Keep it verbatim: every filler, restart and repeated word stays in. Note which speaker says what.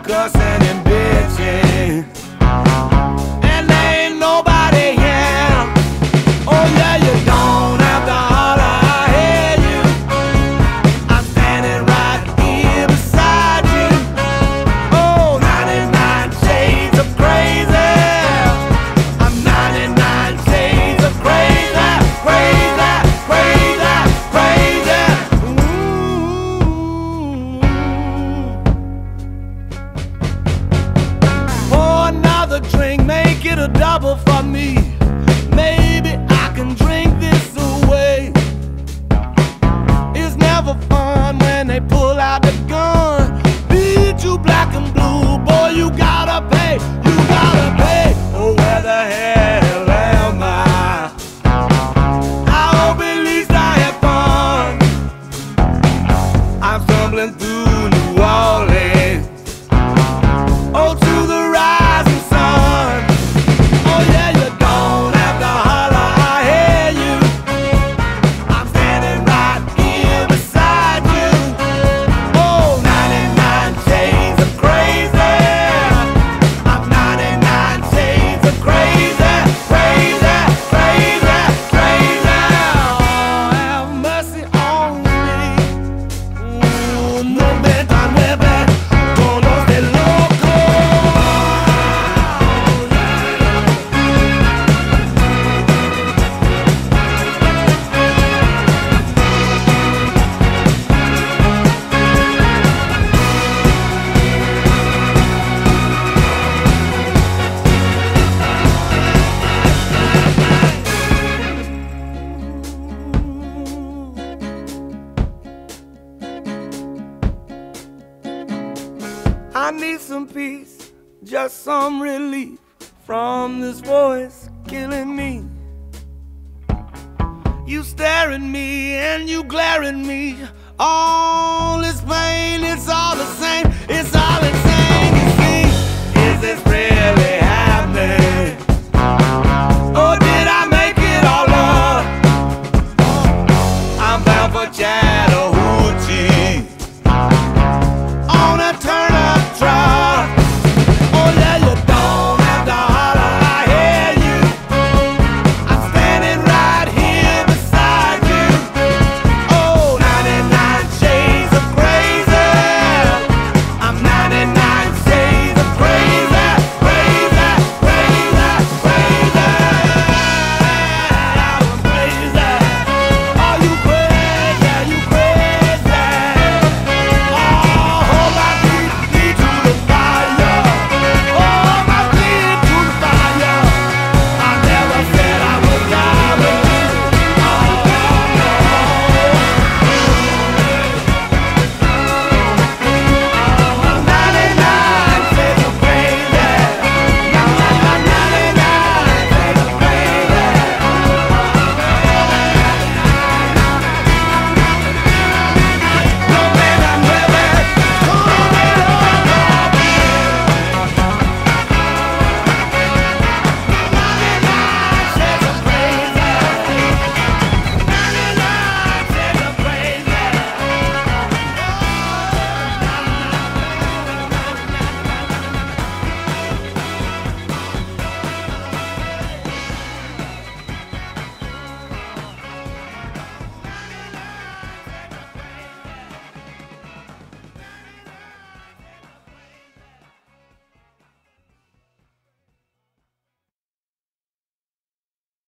Speaker 1: cussing and bitching, and there ain't nobody here. Oh yeah, you don't have to holler, I hear you. I'm standing right here beside you. Oh, ninety-nine shades of crazy. I'm ninety-nine shades of crazy, crazy, crazy, crazy. Ooh. Pour another drink, make it a double for me. Maybe I can drink this away. It's never fun when they pull out the gun, beat you black and blue. Boy, you gotta pay, you gotta pay. Oh, where the hell am I? I hope at least I have fun. I'm stumbling through New Orleans, oh, to the rising sun. Oh yeah, you don't have to holler, I hear you. I'm standing right here beside you. Oh, ninety-nine shades of crazy. I'm ninety-nine shades of crazy, crazy, crazy, crazy. Oh, have mercy on me. Ooh, no me tan mueve con los de loco. I need some peace, just some relief from this voice killing me. You stare at me and you glare at me. All this pain, it's all the same.